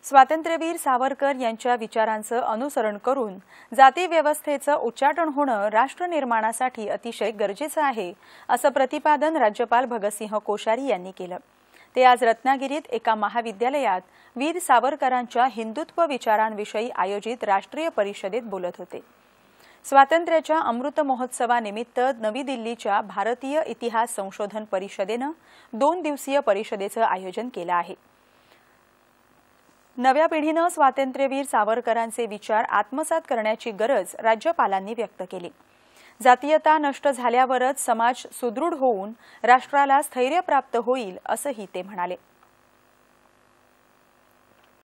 स्वातंत्र्यवीर सावरकर यांच्या विचारांचं अनुसरण करून जाती व्यवस्थेचं उच्चाटन होणं राष्ट्र निर्माणासाठी अतिशय गरजेचं आहे, असं प्रतिपादन राज्यपाल भगतस कोश्यारी यांनी केलं। ते आज रत्नागिरीत एका महाविद्यालयात वीर सावरकरांच्या हिंदुत्व विचारांविषयी आयोजित राष्ट्रीय परिषदेत बोलत होते। स्वातंत्र्याच्या अमृत महोत्सवानिमित्त नवी दिल्लीच्या भारतीय इतिहास संशोधन परिषदेनं 2 दिवसीय परिषदेचं आयोजन केलं आहे। नव्या पिढीनं स्वातंत्र्यवीर सावरकरांचे विचार आत्मसात करण्याची गरज राज्यपालांनी व्यक्त केली। जातीयता नष्ट झाल्यावरच समाज सुदृढ होऊन राष्ट्राला स्थैर्य प्राप्त होईल, असंही ते म्हणाले।